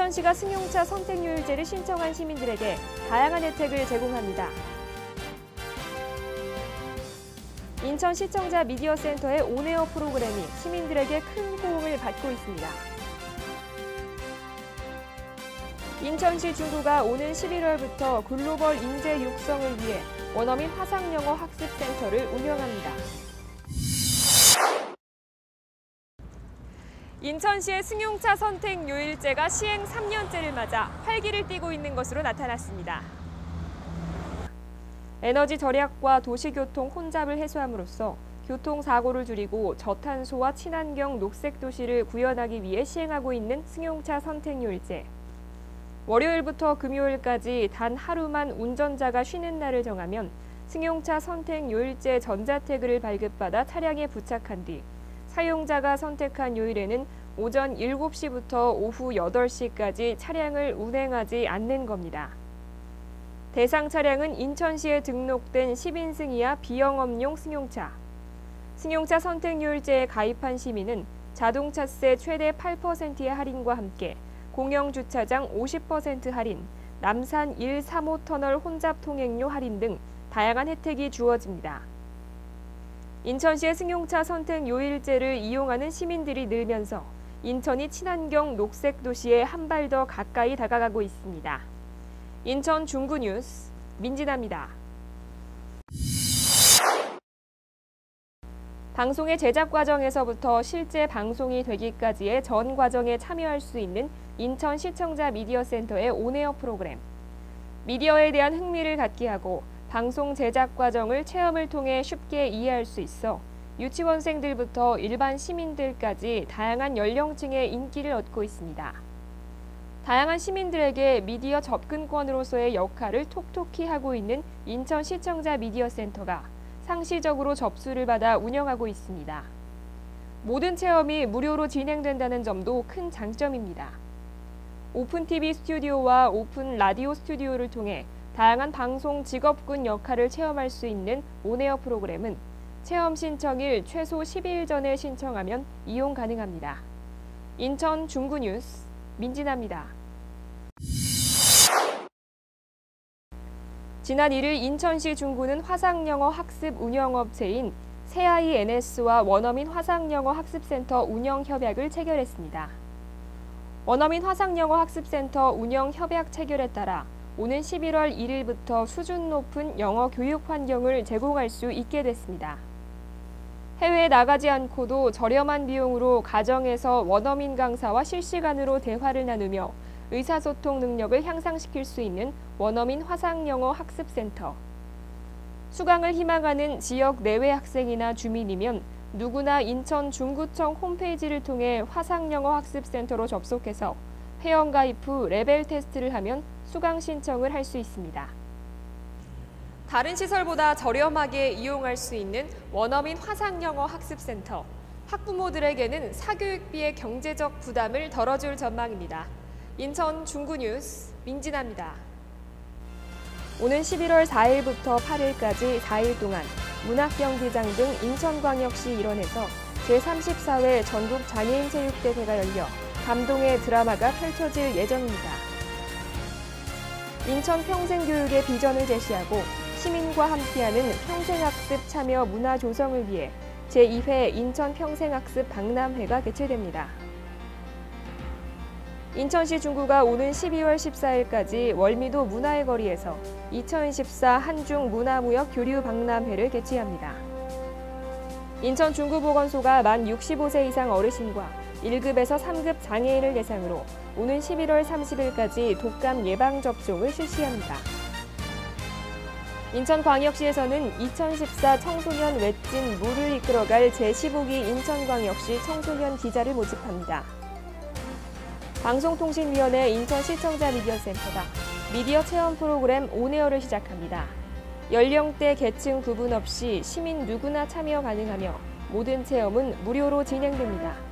인천시가 승용차 선택요일제를 신청한 시민들에게 다양한 혜택을 제공합니다. 인천시청자 미디어센터의 온에어 프로그램이 시민들에게 큰 호응을 받고 있습니다. 인천시 중구가 오는 11월부터 글로벌 인재 육성을 위해 원어민 화상영어 학습센터를 운영합니다. 인천시의 승용차 선택 요일제가 시행 3년째를 맞아 활기를 띠고 있는 것으로 나타났습니다. 에너지 절약과 도시교통 혼잡을 해소함으로써 교통사고를 줄이고 저탄소와 친환경 녹색 도시를 구현하기 위해 시행하고 있는 승용차 선택 요일제. 월요일부터 금요일까지 단 하루만 운전자가 쉬는 날을 정하면 승용차 선택 요일제 전자태그를 발급받아 차량에 부착한 뒤 사용자가 선택한 요일에는 오전 7시부터 오후 8시까지 차량을 운행하지 않는 겁니다. 대상 차량은 인천시에 등록된 10인승 이하 비영업용 승용차. 승용차 선택 요일제에 가입한 시민은 자동차세 최대 8%의 할인과 함께 공영주차장 50% 할인, 남산 1, 3호 터널 혼잡 통행료 할인 등 다양한 혜택이 주어집니다. 인천시의 승용차 선택 요일제를 이용하는 시민들이 늘면서 인천이 친환경 녹색 도시에 한 발 더 가까이 다가가고 있습니다. 인천 중구 뉴스 민진아입니다. 방송의 제작 과정에서부터 실제 방송이 되기까지의 전 과정에 참여할 수 있는 인천 시청자 미디어센터의 온에어 프로그램. 미디어에 대한 흥미를 갖게 하고 방송 제작 과정을 체험을 통해 쉽게 이해할 수 있어 유치원생들부터 일반 시민들까지 다양한 연령층의 인기를 얻고 있습니다. 다양한 시민들에게 미디어 접근권으로서의 역할을 톡톡히 하고 있는 인천 시청자 미디어센터가 상시적으로 접수를 받아 운영하고 있습니다. 모든 체험이 무료로 진행된다는 점도 큰 장점입니다. 오픈 TV 스튜디오와 오픈 라디오 스튜디오를 통해 다양한 방송 직업군 역할을 체험할 수 있는 온에어 프로그램은 체험 신청일 최소 10일 전에 신청하면 이용 가능합니다. 인천 중구 뉴스 민진아입니다. 지난 1일 인천시 중구는 화상영어 학습 운영업체인 새아이NS와 원어민 화상영어 학습센터 운영 협약을 체결했습니다. 원어민 화상영어 학습센터 운영 협약 체결에 따라 오는 11월 1일부터 수준 높은 영어 교육 환경을 제공할 수 있게 됐습니다. 해외에 나가지 않고도 저렴한 비용으로 가정에서 원어민 강사와 실시간으로 대화를 나누며 의사소통 능력을 향상시킬 수 있는 원어민 화상영어 학습센터. 수강을 희망하는 지역 내외 학생이나 주민이면 누구나 인천 중구청 홈페이지를 통해 화상영어 학습센터로 접속해서 회원가입 후 레벨 테스트를 하면 수강 신청을 할 수 있습니다. 다른 시설보다 저렴하게 이용할 수 있는 원어민 화상영어 학습센터. 학부모들에게는 사교육비의 경제적 부담을 덜어줄 전망입니다. 인천 중구 뉴스 민진아입니다. 오는 11월 4일부터 8일까지 4일 동안 문학경기장 등 인천광역시 일원에서 제34회 전국 장애인 체육대회가 열려 감동의 드라마가 펼쳐질 예정입니다. 인천 평생교육의 비전을 제시하고 시민과 함께하는 평생학습 참여 문화 조성을 위해 제2회 인천 평생학습 박람회가 개최됩니다. 인천시 중구가 오는 12월 14일까지 월미도 문화의 거리에서 2014 한중 문화무역 교류 박람회를 개최합니다. 인천 중구보건소가 만 65세 이상 어르신과 1급에서 3급 장애인을 대상으로 오는 11월 30일까지 독감 예방접종을 실시합니다. 인천광역시에서는 2014 청소년 외진 무를 이끌어갈 제15기 인천광역시 청소년 기자를 모집합니다. 방송통신위원회 인천시청자 미디어센터가 미디어 체험 프로그램 온에어를 시작합니다. 연령대 계층 구분 없이 시민 누구나 참여 가능하며 모든 체험은 무료로 진행됩니다.